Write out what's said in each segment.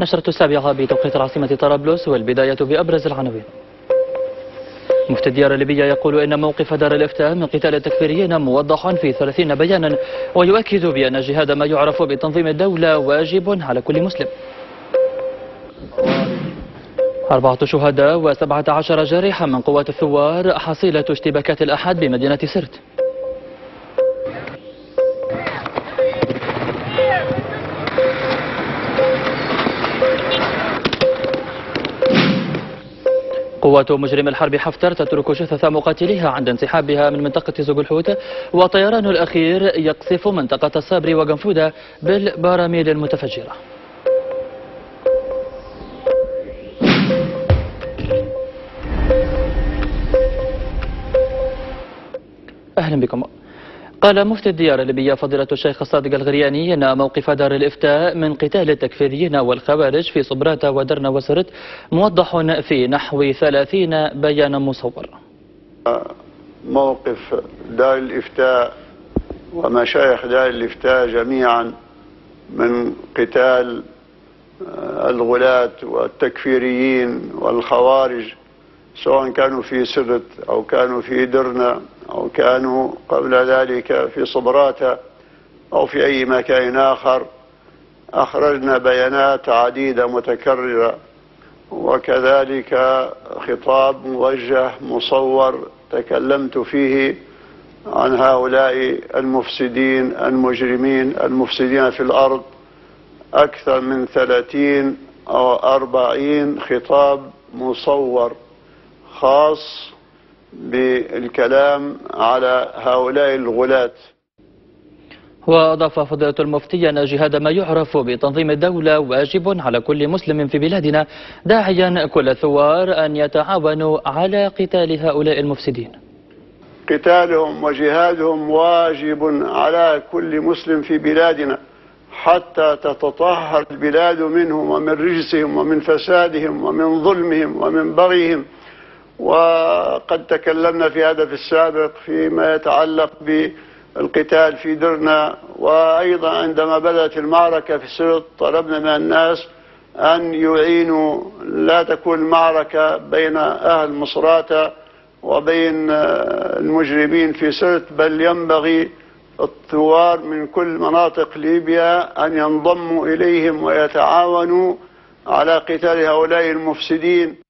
نشرة السابعة بتوقيت العاصمة طرابلس، والبداية بأبرز العناوين. مفتي الديار الليبية يقول إن موقف دار الإفتاء من قتال التكفيريين موضح في 30 بيانا، ويؤكد بأن جهاد ما يعرف بتنظيم الدولة واجب على كل مسلم. 4 شهداء و17 جارحا من قوات الثوار حصيلة اشتباكات الأحد بمدينة سرت. قوات مجرم الحرب حفتر تترك جثث مقاتليها عند انسحابها من منطقة زوج الحوت، وطيران الأخير يقصف منطقة الصابر وقنفودة بالبراميل المتفجرة. أهلا بكم. قال مفتي الديار الليبية فضيلة الشيخ الصادق الغرياني أن موقف دار الإفتاء من قتال التكفيريين والخوارج في صبرات ودرنا وسرت موضح في نحو 30 بيانا مصور. موقف دار الإفتاء ومشايخ دار الإفتاء جميعا من قتال الغلاة والتكفيريين والخوارج، سواء كانوا في سرت أو كانوا في درنا أو كانوا قبل ذلك في صبراتة أو في أي مكان آخر. أخرجنا بيانات عديدة متكررة، وكذلك خطاب موجه مصور تكلمت فيه عن هؤلاء المفسدين المجرمين المفسدين في الأرض. أكثر من 30 أو 40 خطاب مصور خاص بالكلام على هؤلاء الغلاة. وأضاف فضيلة المفتي أن جهاد ما يعرف بتنظيم الدولة واجب على كل مسلم في بلادنا، داعيا كل الثوار أن يتعاونوا على قتال هؤلاء المفسدين. قتالهم وجهادهم واجب على كل مسلم في بلادنا حتى تتطهر البلاد منهم ومن رجسهم ومن فسادهم ومن ظلمهم ومن بغيهم. وقد تكلمنا في هذا في السابق فيما يتعلق بالقتال في درنا، وأيضا عندما بدأت المعركة في سرت طلبنا من الناس أن يعينوا، لا تكون المعركة بين أهل مصراتة وبين المجرمين في سرت، بل ينبغي الثوار من كل مناطق ليبيا أن ينضموا إليهم ويتعاونوا على قتال هؤلاء المفسدين.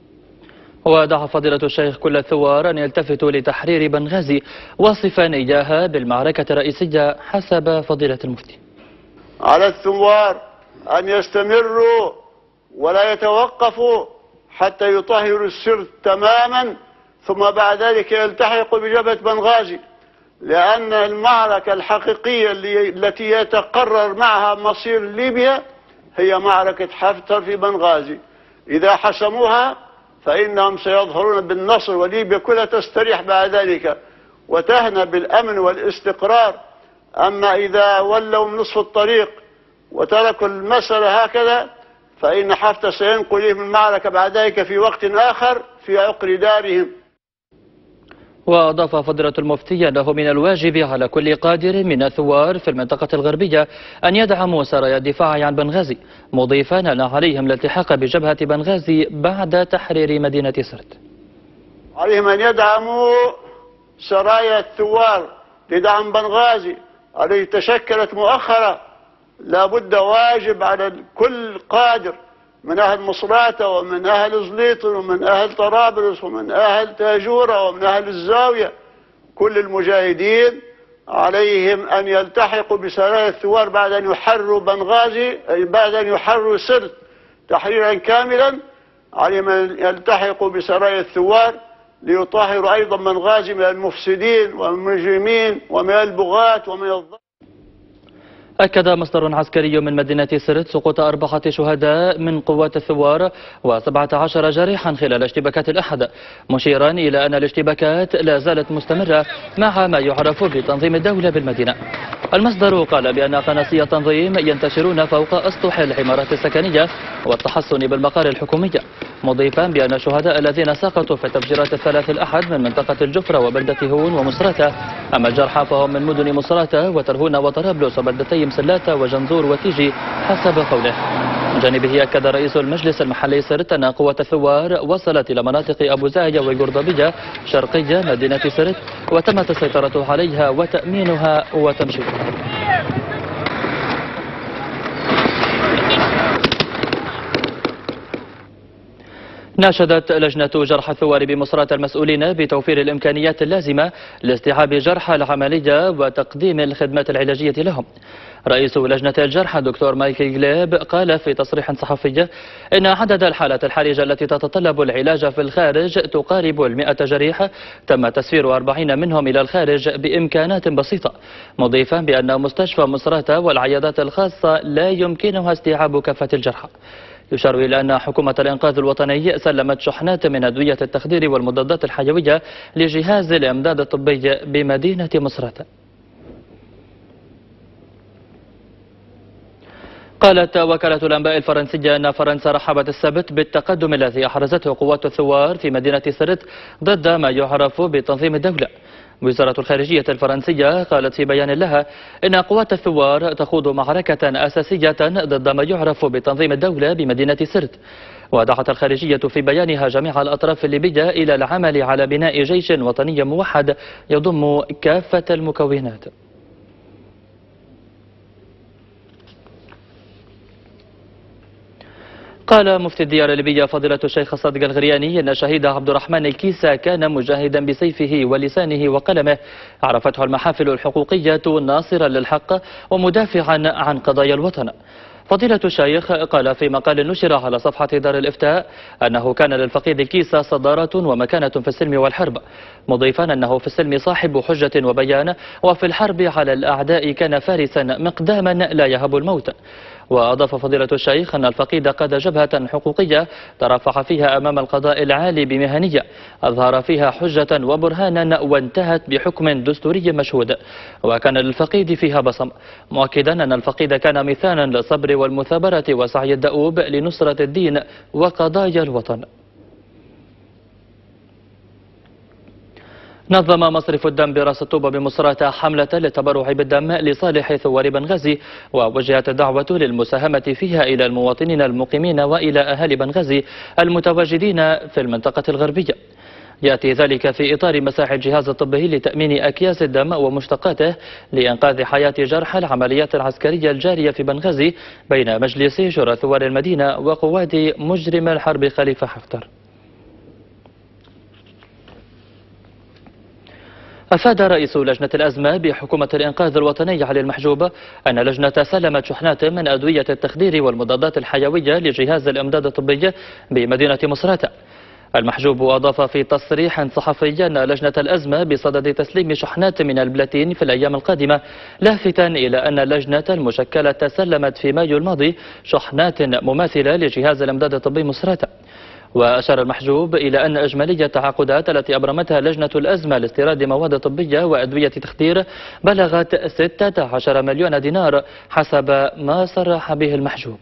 ودعا فضيلة الشيخ كل الثوار أن يلتفتوا لتحرير بنغازي، واصفا إياها بالمعركة الرئيسية حسب فضيلة المفتي. على الثوار أن يستمروا ولا يتوقفوا حتى يطهروا السرت تماما، ثم بعد ذلك يلتحقوا بجبهة بنغازي، لأن المعركة الحقيقية التي يتقرر معها مصير ليبيا هي معركة حفتر في بنغازي. إذا حسموها فإنهم سيظهرون بالنصر، وليبيا كلها تستريح بعد ذلك وتهنى بالأمن والاستقرار. أما إذا ولوا من نصف الطريق وتركوا المسألة هكذا فإن حفتر سينقل إليهم المعركة بعد ذلك في وقت آخر في عقر دارهم. وأضاف فضيلة المفتي أنه من الواجب على كل قادر من الثوار في المنطقة الغربية أن يدعموا سرايا الدفاع عن بنغازي، مضيفا أن عليهم الالتحاق بجبهة بنغازي بعد تحرير مدينة سرت. عليهم أن يدعموا سرايا الثوار لدعم بنغازي التي تشكلت مؤخرا. لا بد واجب على كل قادر من أهل مصراتة ومن أهل زليط ومن أهل طرابلس ومن أهل تاجورة ومن أهل الزاوية، كل المجاهدين عليهم أن يلتحقوا بسرايا الثوار بعد أن يحرروا بنغازي، أي بعد أن يحرروا سرت تحريرا كاملا. عليهم أن يلتحقوا بسرايا الثوار ليطهروا أيضا بنغازي من المفسدين والمجرمين ومن البغاة ومن الظلم. أكد مصدر عسكري من مدينة سرت سقوط 4 شهداء من قوات الثوار و17 جريحا خلال اشتباكات الأحد، مشيرا إلى أن الاشتباكات لا زالت مستمرة مع ما يعرف بتنظيم الدولة بالمدينة. المصدر قال بأن قناصي التنظيم ينتشرون فوق أسطح العمارات السكنية والتحصن بالمقار الحكومية، مضيفا بأن الشهداء الذين سقطوا في التفجيرات ال3 الأحد من منطقة الجفرة وبلدة هون ومصراتة، أما الجرحى فهم من مدن مصراتة وترهون وطرابلس وبلدتي مسلاتة وجنزور وتيجي حسب قوله. من جانبه أكد رئيس المجلس المحلي سرت أن قوة الثوار وصلت إلى مناطق أبو زايا وقرضبية شرقية مدينة سرت، وتمت السيطرة عليها وتأمينها وتمشيطها. ناشدت لجنة جرحى الثوار بمصرات المسؤولين بتوفير الإمكانيات اللازمة لاستيعاب جرحى العملية وتقديم الخدمات العلاجية لهم. رئيس لجنة الجرحى دكتور مايكل جليب قال في تصريح صحفي إن عدد الحالات الحرجة التي تتطلب العلاج في الخارج تقارب 100 جريح، تم تسفير 40 منهم إلى الخارج بإمكانات بسيطة، مضيفا بأن مستشفى مصراتة والعيادات الخاصة لا يمكنها استيعاب كافة الجرحى. يشار إلى أن حكومة الإنقاذ الوطني سلمت شحنات من أدوية التخدير والمضادات الحيوية لجهاز الإمداد الطبي بمدينة مصراتة. قالت وكالة الأنباء الفرنسية أن فرنسا رحبت السبت بالتقدم الذي أحرزته قوات الثوار في مدينة سرت ضد ما يعرف بتنظيم الدولة. وزارة الخارجية الفرنسية قالت في بيان لها إن قوات الثوار تخوض معركة أساسية ضد ما يعرف بتنظيم الدولة بمدينة سرت. ودعت الخارجية في بيانها جميع الأطراف الليبية إلى العمل على بناء جيش وطني موحد يضم كافة المكونات. قال مفتي الديار الليبية فضيلة الشيخ صادق الغرياني أن الشهيد عبد الرحمن الكيسة كان مجاهدا بسيفه ولسانه وقلمه، عرفته المحافل الحقوقية ناصرا للحق ومدافعا عن قضايا الوطن. فضيلة الشيخ قال في مقال نشر على صفحة دار الإفتاء أنه كان للفقيد الكيسة صدارة ومكانة في السلم والحرب، مضيفا أنه في السلم صاحب حجة وبيان، وفي الحرب على الأعداء كان فارسا مقداما لا يهب الموت. وأضاف فضيلة الشيخ أن الفقيد قاد جبهة حقوقية ترافع فيها أمام القضاء العالي بمهنية، أظهر فيها حجة وبرهانا وانتهت بحكم دستوري مشهود، وكان للفقيد فيها بصم، مؤكدا أن الفقيد كان مثالا للصبر والمثابرة وسعي الدؤوب لنصرة الدين وقضايا الوطن. نظم مصرف الدم براس الطوبة بمصراتة حملة للتبرع بالدم لصالح ثوار بنغازي، ووجهت الدعوة للمساهمة فيها إلى المواطنين المقيمين وإلى أهالي بنغازي المتواجدين في المنطقة الغربية. يأتي ذلك في إطار مساعي الجهاز الطبي لتأمين أكياس الدم ومشتقاته لإنقاذ حياة جرحى العمليات العسكرية الجارية في بنغازي بين مجلس شورى ثوار المدينة وقوات مجرم الحرب خليفة حفتر. أفاد رئيس لجنة الأزمة بحكومة الإنقاذ الوطني علي المحجوب أن لجنة سلمت شحنات من أدوية التخدير والمضادات الحيوية لجهاز الإمداد الطبي بمدينة مصراتة. المحجوب أضاف في تصريح صحفي أن لجنة الأزمة بصدد تسليم شحنات من البلاتين في الأيام القادمة، لافتا إلى أن اللجنة المشكلة سلمت في مايو الماضي شحنات مماثلة لجهاز الإمداد الطبي مصراتة. وأشار المحجوب إلى أن إجمالية التعاقدات التي أبرمتها لجنة الأزمة لاستيراد مواد طبية وأدوية تخدير بلغت 16 مليون دينار حسب ما صرح به المحجوب.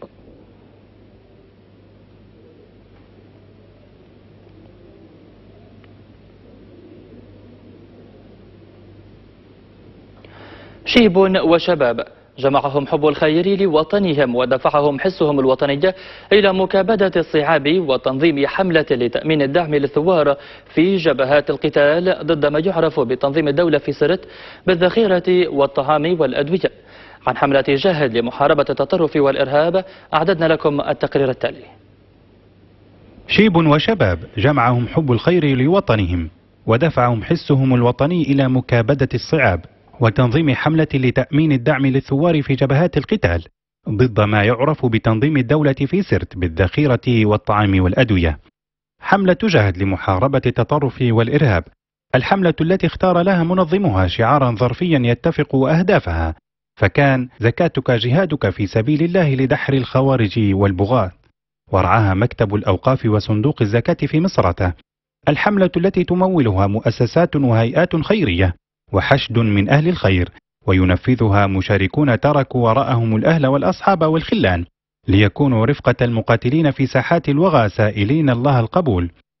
شيب وشباب جمعهم حب الخير لوطنهم ودفعهم حسهم الوطني إلى مكابدة الصعاب وتنظيم حملة لتأمين الدعم للثوار في جبهات القتال ضد ما يعرف بتنظيم الدولة في سرت بالذخيرة والطعام والأدوية. عن حملة جاهد لمحاربة التطرف والإرهاب أعددنا لكم التقرير التالي. شيب وشباب جمعهم حب الخير لوطنهم ودفعهم حسهم الوطني إلى مكابدة الصعاب وتنظيم حملة لتأمين الدعم للثوار في جبهات القتال ضد ما يعرف بتنظيم الدولة في سرت بالذخيرة والطعام والأدوية. حملة جهد لمحاربة التطرف والإرهاب، الحملة التي اختار لها منظمها شعارا ظرفيا يتفق أهدافها، فكان زكاتك جهادك في سبيل الله لدحر الخوارج والبغاة، ورعاها مكتب الأوقاف وصندوق الزكاة في مصراتة. الحملة التي تمولها مؤسسات وهيئات خيرية وحشد من أهل الخير، وينفذها مشاركون تركوا وراءهم الأهل والأصحاب والخلان ليكونوا رفقة المقاتلين في ساحات الوغى سائلين الله القبول.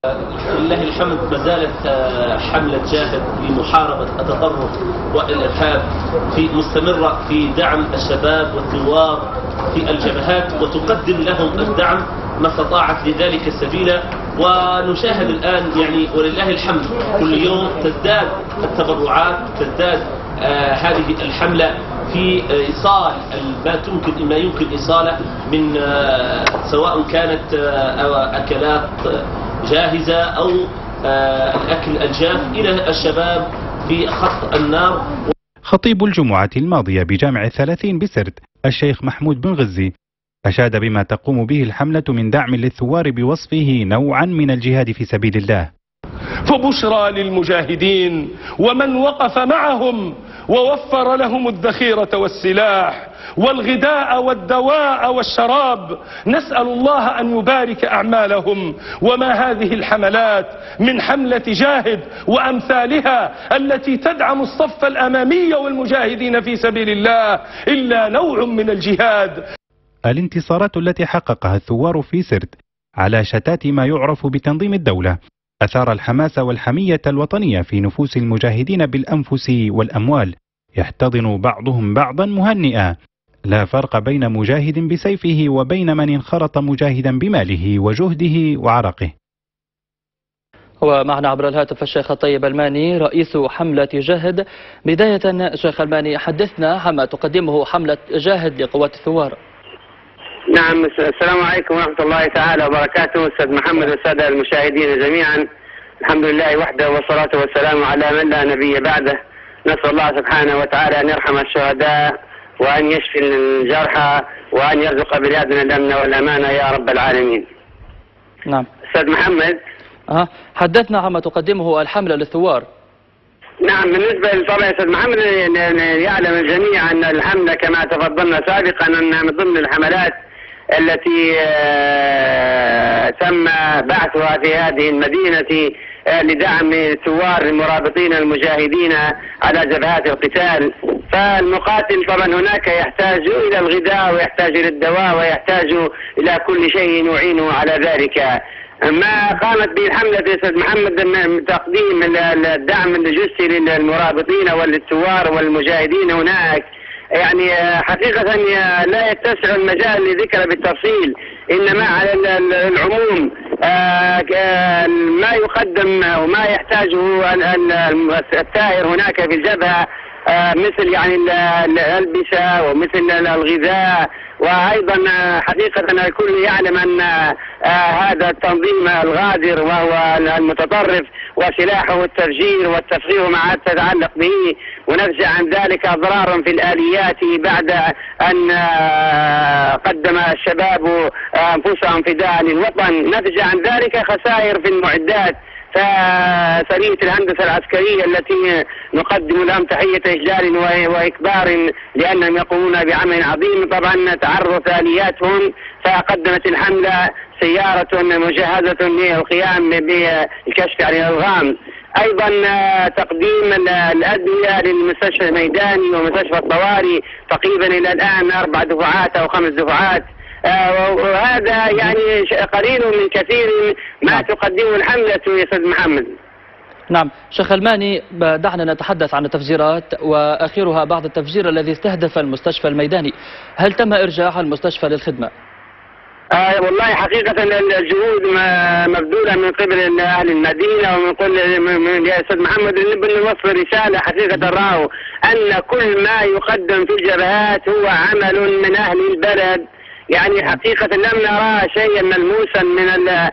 لله الحمد ما زالت حملة جاهد لمحاربة التطرف والإرهاب مستمرة في دعم الشباب والثوار في الجبهات، وتقدم لهم الدعم ما استطاعت لذلك سبيلا. ونشاهد الآن ولله الحمد كل يوم تزداد التبرعات، تزداد هذه الحملة في إيصال ما يمكن إيصاله من سواء كانت أكلات جاهزة أو الأكل الجاف إلى الشباب في خط النار. خطيب الجمعة الماضية بجامع الثلاثين بسرت الشيخ محمود بن غزي أشاد بما تقوم به الحملة من دعم للثوار بوصفه نوعا من الجهاد في سبيل الله. فبشرى للمجاهدين ومن وقف معهم ووفر لهم الذخيرة والسلاح والغذاء والدواء والشراب. نسأل الله أن يبارك أعمالهم. وما هذه الحملات من حملة جاهد وأمثالها التي تدعم الصف الأمامي والمجاهدين في سبيل الله إلا نوع من الجهاد. الانتصارات التي حققها الثوار في سرت على شتات ما يعرف بتنظيم الدولة أثار الحماس والحمية الوطنية في نفوس المجاهدين بالأنفس والأموال، يحتضن بعضهم بعضا مهنئا. لا فرق بين مجاهد بسيفه وبين من انخرط مجاهدا بماله وجهده وعرقه. ومعنا عبر الهاتف الشيخ الطيب الماني رئيس حملة جاهد. بداية شيخ الماني، حدثنا عما تقدمه حملة جاهد لقوات الثوار. نعم، السلام عليكم ورحمة الله تعالى وبركاته. أستاذ محمد والسادة المشاهدين جميعا، الحمد لله وحده والصلاة والسلام على من لا نبي بعده. نسأل الله سبحانه وتعالى أن يرحم الشهداء وأن يشفي الجرحى وأن يرزق بلادنا الأمن والأمان يا رب العالمين. نعم أستاذ محمد، حدثنا عما تقدمه الحملة للثوار. نعم، بالنسبة طبعا أستاذ محمد يعلم الجميع أن الحملة كما تفضلنا سابقا أنها من ضمن الحملات التي تم بعثها في هذه المدينة لدعم الثوار المرابطين المجاهدين على جبهات القتال. فالمقاتل طبعا هناك يحتاج إلى الغذاء ويحتاج إلى الدواء ويحتاج إلى كل شيء يعينه على ذلك. ما قامت به الحملة يا أستاذ محمد من تقديم الدعم اللوجستي للمرابطين والثوار والمجاهدين هناك، حقيقة لا يتسع المجال لذكر بالتفصيل، إنما على العموم ما يقدم وما يحتاجه الثائر هناك في الجبهة، مثل الألبسة ومثل الغذاء. وأيضا حقيقة الكل يعلم أن هذا التنظيم الغادر وهو المتطرف وسلاحه التفجير والتفخير ما تتعلق به، ونفجع عن ذلك أضرارا في الآليات بعد أن قدم الشباب أنفسهم فداء للوطن. نفجع عن ذلك خسائر في المعدات. فسرية الهندسة العسكرية التي نقدم لهم تحية إجلال وإكبار لأنهم يقومون بعمل عظيم، طبعا تعرض آلياتهم، فقدمت الحملة سيارة مجهزة للقيام بالكشف عن الألغام. أيضا تقديم الأدوية للمستشفى الميداني ومستشفى الطوارئ تقريبا إلى الآن 4 دفعات أو 5 دفعات. وهذا قليل من كثير ما تقدمه الحملة يا أستاذ محمد. نعم شيخ الماني، دعنا نتحدث عن التفجيرات وآخرها بعض التفجير الذي استهدف المستشفى الميداني. هل تم إرجاع المستشفى للخدمة؟ والله حقيقة الجهود مبذولة من قبل أهل المدينة ومن كل يا أستاذ محمد نوصل رسالة حقيقة راهو أن كل ما يقدم في الجبهات هو عمل من أهل البلد. حقيقة لم نرى شيئا ملموسا من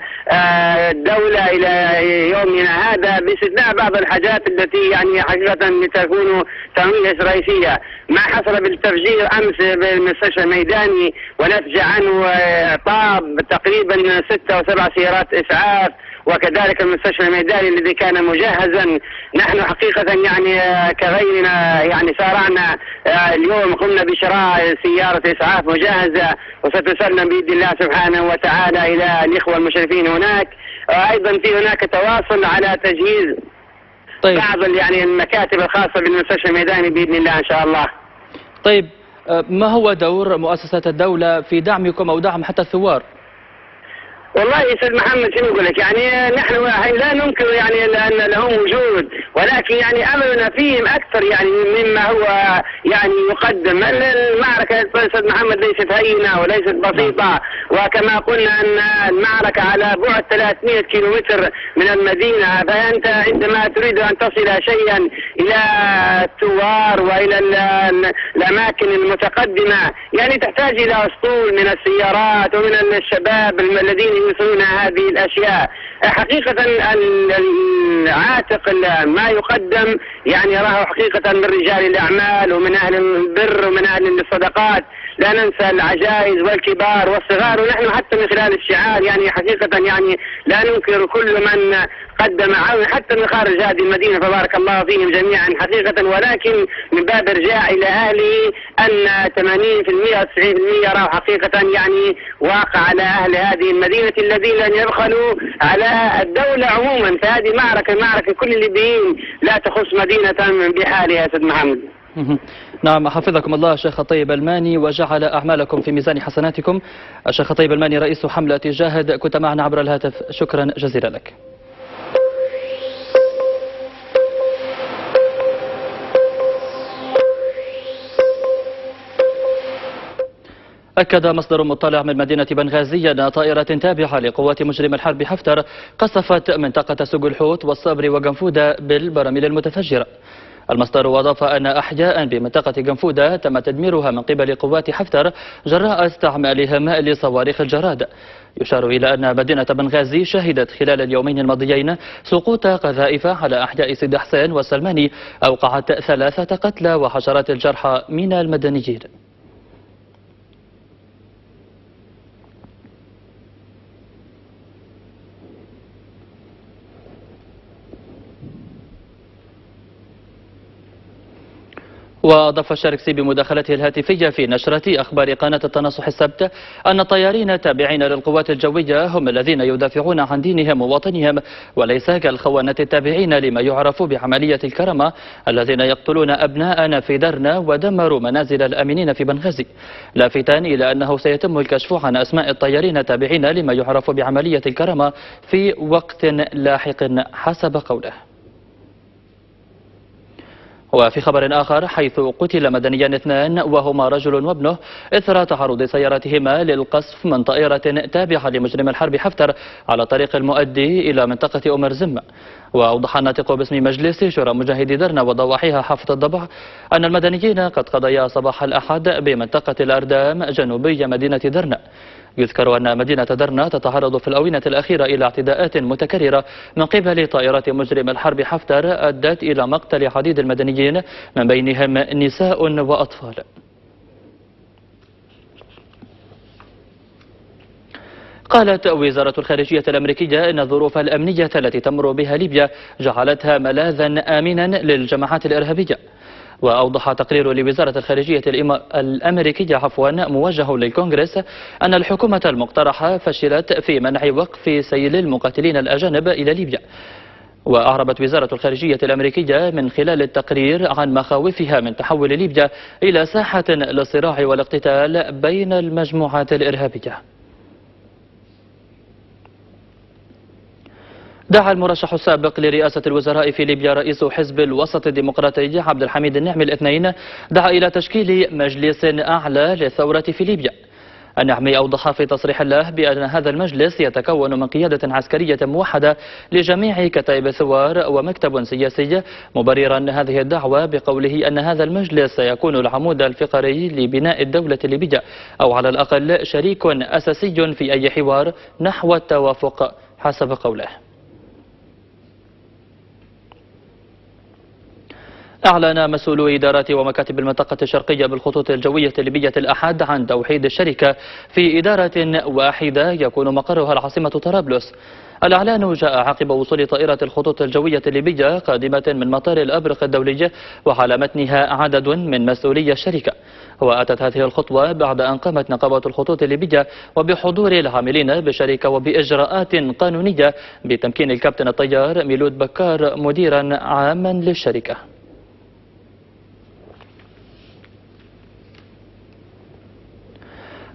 الدولة إلى يومنا هذا، باستثناء بعض الحاجات التي حقيقة تكون تمويل رئيسية. ما حصل بالتفجير أمس بالمستشفى الميداني ونتج عنه إعطاب تقريبا 6 أو 7 سيارات إسعاف، وكذلك المستشفى الميداني الذي كان مجهزا. نحن حقيقة كغيرنا سارعنا اليوم، قمنا بشراء سيارة إسعاف مجهزة وستسلم بإذن الله سبحانه وتعالى إلى الإخوة المشرفين هناك. أيضا في هناك تواصل على تجهيز بعض المكاتب الخاصة بالمستشفى الميداني بإذن الله إن شاء الله. طيب، ما هو دور مؤسسات الدولة في دعمكم أو دعم حتى الثوار؟ والله يا استاذ محمد شنو نقول لك، يعني نحن لا ننكر يعني ان لهم وجود، ولكن يعني املنا فيهم اكثر يعني مما هو يعني يقدم. المعركه يا استاذ محمد ليست هينه وليست بسيطه، وكما قلنا ان المعركه على بعد 300 كيلومتر من المدينه، فانت عندما تريد ان تصل شيئا الى الثوار والى الاماكن المتقدمه يعني تحتاج الى اسطول من السيارات ومن الشباب الذين يوصلون هذه الاشياء. حقيقة العاتق ما يقدم يعني يراه حقيقة من رجال الاعمال ومن اهل البر ومن اهل الصدقات، لا ننسى العجائز والكبار والصغار، ونحن حتى من خلال الشعار يعني حقيقة يعني لا ننكر كل من قدم عون حتى من خارج هذه المدينة، فبارك الله فيهم جميعا حقيقة، ولكن من باب ارجاع الى اهله ان 80% و 90% يراه حقيقة يعني واقع على اهل هذه المدينة الذين لن يبخلوا على الدولة عموما. فهذه معركة كل الليبيين لا تخص مدينة بحالها يا سيد محمد. نعم، حفظكم الله الشيخ طيب الماني وجعل أعمالكم في ميزان حسناتكم. الشيخ طيب الماني رئيس حملة جاهد، كنت معنا عبر الهاتف، شكرا جزيلا لك. أكد مصدر مطلع من مدينة بنغازي أن طائرة تابعة لقوات مجرم الحرب حفتر قصفت منطقة سوق الحوت والصبر وقنفودة بالبراميل المتفجرة. المصدر أضاف أن أحياء بمنطقة قنفودة تم تدميرها من قبل قوات حفتر جراء استعمالهم لصواريخ الجراد. يشار إلى أن مدينة بنغازي شهدت خلال اليومين الماضيين سقوط قذائف على أحياء سيد حسين والسلماني أوقعت 3 قتلى وحشرات الجرحى من المدنيين. وأضاف الشاركسي بمداخلته الهاتفية في نشرة أخبار قناة التناصح السبت أن الطيارين التابعين للقوات الجوية هم الذين يدافعون عن دينهم ووطنهم، وليس كالخونة التابعين لما يعرف بعملية الكرمة الذين يقتلون أبناءنا في درنا ودمروا منازل الآمنين في بنغازي، لافتا إلى أنه سيتم الكشف عن أسماء الطيارين التابعين لما يعرف بعملية الكرمة في وقت لاحق حسب قوله. وفي خبر آخر، حيث قتل مدنيان 2 وهما رجل وابنه إثر تعرض سيارتهما للقصف من طائرة تابعة لمجرم الحرب حفتر على طريق المؤدي إلى منطقة أمر زم. وأوضح الناطق باسم مجلس شورى مجاهدي درنا وضواحيها حافة الضبع أن المدنيين قد قضيا صباح الأحد بمنطقة الأردام جنوبي مدينة درنا. يذكر أن مدينة درنا تتعرض في الآونة الأخيرة إلى اعتداءات متكررة من قبل طائرات مجرم الحرب حفتر أدت إلى مقتل عديد المدنيين من بينهم نساء وأطفال. قالت وزارة الخارجية الأمريكية إن الظروف الأمنية التي تمر بها ليبيا جعلتها ملاذا آمنا للجماعات الإرهابية. وأوضح تقرير لوزارة الخارجية الأمريكية موجه للكونغرس أن الحكومة المقترحة فشلت في منع وقف سيل المقاتلين الأجانب إلى ليبيا. وأعربت وزارة الخارجية الأمريكية من خلال التقرير عن مخاوفها من تحول ليبيا إلى ساحة للصراع والاقتتال بين المجموعات الإرهابية. دعا المرشح السابق لرئاسة الوزراء في ليبيا رئيس حزب الوسط الديمقراطي عبد الحميد النعمي الاثنين دعا إلى تشكيل مجلس أعلى للثورة في ليبيا. النعمي أوضح في تصريح له بأن هذا المجلس يتكون من قيادة عسكرية موحدة لجميع كتائب الثوار ومكتب سياسي، مبررا هذه الدعوة بقوله أن هذا المجلس سيكون العمود الفقري لبناء الدولة الليبية، أو على الأقل شريك أساسي في أي حوار نحو التوافق حسب قوله. أعلن مسؤولو إدارات ومكاتب المنطقة الشرقية بالخطوط الجوية الليبية الأحد عن توحيد الشركة في إدارة واحدة يكون مقرها العاصمة طرابلس. الإعلان جاء عقب وصول طائرة الخطوط الجوية الليبية قادمة من مطار الأبرق الدولي وعلى متنها عدد من مسؤولي الشركة. وأتت هذه الخطوة بعد أن قامت نقابة الخطوط الليبية وبحضور العاملين بالشركة وبإجراءات قانونية بتمكين الكابتن الطيار ميلود بكار مديرا عاما للشركة.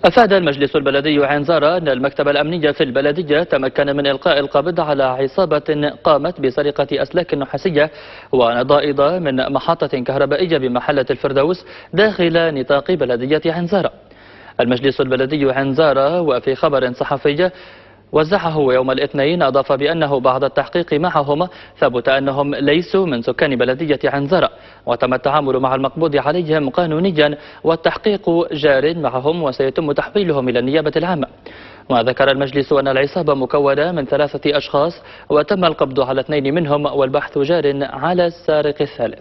أفاد المجلس البلدي عنزارة أن المكتب الأمني في البلدية تمكن من إلقاء القبض على عصابة قامت بسرقة أسلاك نحاسية ونضائض من محطة كهربائية بمحلة الفردوس داخل نطاق بلدية عنزارة. المجلس البلدي عنزارة وفي خبر صحفي وزعه يوم الاثنين أضاف بأنه بعد التحقيق معهم ثبت أنهم ليسوا من سكان بلدية عنزارة، وتم التعامل مع المقبوض عليهم قانونيا والتحقيق جار معهم وسيتم تحويلهم إلى النيابة العامة. وذكر المجلس أن العصابة مكونة من 3 أشخاص وتم القبض على 2 منهم والبحث جار على السارق الثالث.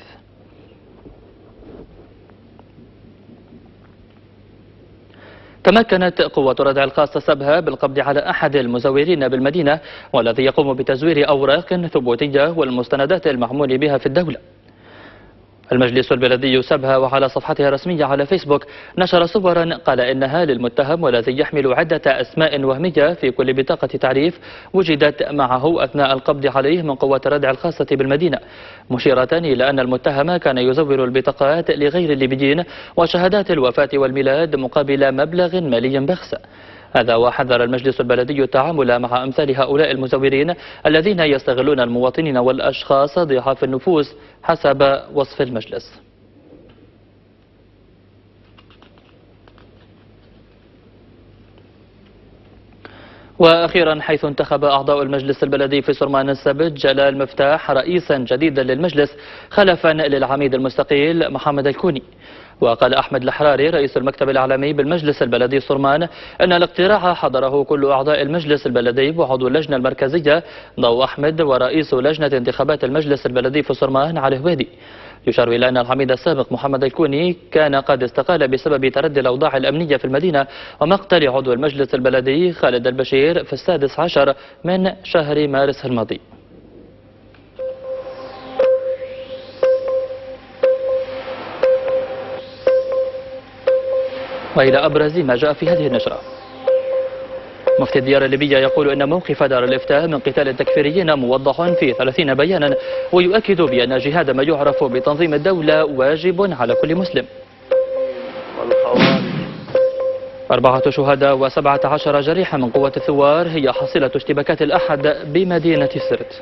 تمكنت قوة ردع الخاصة سبها بالقبض على أحد المزورين بالمدينة والذي يقوم بتزوير أوراق ثبوتية والمستندات المعمول بها في الدولة. المجلس البلدي سبها وعلى صفحتها الرسمية على فيسبوك نشر صورا قال إنها للمتهم والذي يحمل عدة أسماء وهمية في كل بطاقة تعريف وجدت معه أثناء القبض عليه من قوة الردع الخاصة بالمدينة، مشيرة إلى أن المتهم كان يزور البطاقات لغير الليبيين وشهادات الوفاة والميلاد مقابل مبلغ مالي بخس. هذا وحذر المجلس البلدي التعامل مع أمثال هؤلاء المزورين الذين يستغلون المواطنين والأشخاص ضعاف النفوس حسب وصف المجلس. وأخيرا، حيث انتخب أعضاء المجلس البلدي في سرمان السبت جلال مفتاح رئيسا جديدا للمجلس خلفا للعميد المستقيل محمد الكوني. وقال أحمد الحراري رئيس المكتب الإعلامي بالمجلس البلدي سرمان أن الاقتراح حضره كل أعضاء المجلس البلدي وعضو اللجنة المركزية ضوء أحمد ورئيس لجنة انتخابات المجلس البلدي في سرمان علي هويدي. يشار إلى أن العميد السابق محمد الكوني كان قد استقال بسبب تردي الأوضاع الأمنية في المدينة ومقتل عضو المجلس البلدي خالد البشير في 16 من شهر مارس الماضي. وإلى أبرز ما جاء في هذه النشرة. مفتي الديار الليبية يقول إن موقف دار الإفتاء من قتال التكفيريين موضح في 30 بيانا، ويؤكد بأن جهاد ما يعرف بتنظيم الدولة واجب على كل مسلم. 4 شهداء و17 جريحا من قوة الثوار هي حصيلة اشتباكات الأحد بمدينة سرت.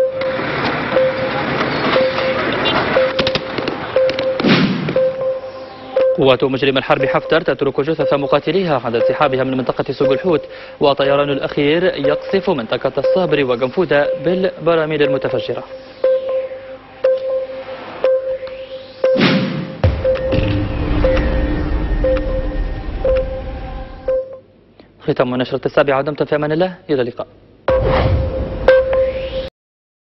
قوات مجرم الحرب حفتر تترك جثث مقاتليها عند انسحابها من منطقة سوق الحوت، وطيران الأخير يقصف منطقة الصابر وقنفودة بالبراميل المتفجرة. ختام نشرة 7. دمتم في أمان الله، إلى اللقاء.